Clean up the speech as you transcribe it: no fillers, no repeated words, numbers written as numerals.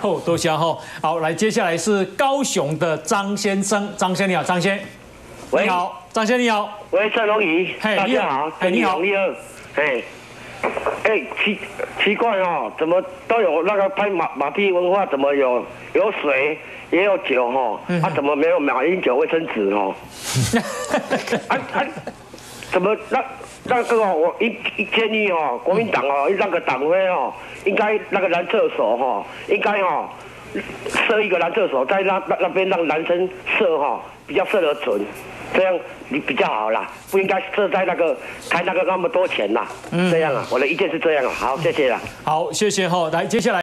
后多谢吼。好，来，接下来是高雄的张先生，张先你好，张先。 喂， 你好，张先你好。 喂，郑龙仪，大家好， 你好， 你好，奇怪哦，怎么都有那个拍马屁文化，怎么有水也有酒哈？怎么没有马英九卫生纸哦？怎么那个哦？我一建议哦，国民党哦，那个党徽哦，应该那个男厕所哈，应该哦设一个男厕所，在那边让男生射哈，比较射得准。这样你比较好啦，不应该设在开那个那么多钱啦。这样啊，我的意见是这样啊。好，谢谢啦。 好，谢谢哈。来，接下来。